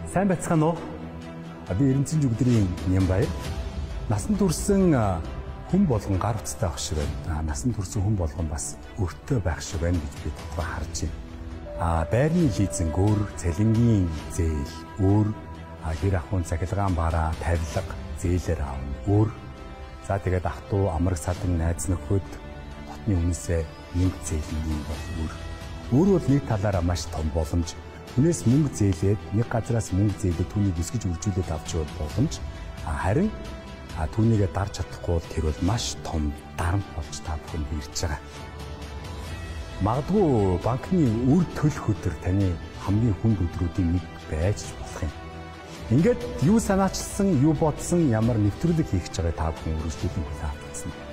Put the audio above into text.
Сайн байцгаана уу? Би Эрдэнэцэн жүгдрийн Нямбаяр. Насан турсан хүн болгон гар утастай байх шиг байна. Насан турсан хүн болгон бас өртөө байх шиг байна гэж би тодорхой харж байна. Байрны лизинг өөр, цалингийн зээл өөр, гэр ахуйн цахилгаан бараа, тавилга зээлээр аавна өөр. За тэгээд ах トゥ амраг садан найз нөхөд дотны үнэсээ мөнгө зээлний бол өөр. Өөр бол нэг талаараа маш том боломж. Хүнээс мөнгө зээлээд нэг газараас мөнгө зээлээд түүнийг өсгөж үржүүлээд авч явах боломж. Харин түүнийгээ дарж чадахгүй бол тэр бол маш том дарамт болж та бүхэнд ирж байгаа. Магадгүй банкны үр төлөх өдөр таны хамгийн хүнд өдрүүдийн нэг байж болох юм. Ингээд юу санаачилсан, юу бодсон, ямар нэвтрүүлэг хийх гэж байгаа та бүхэн үргэлжлүүлэн хүлээн авчихсан.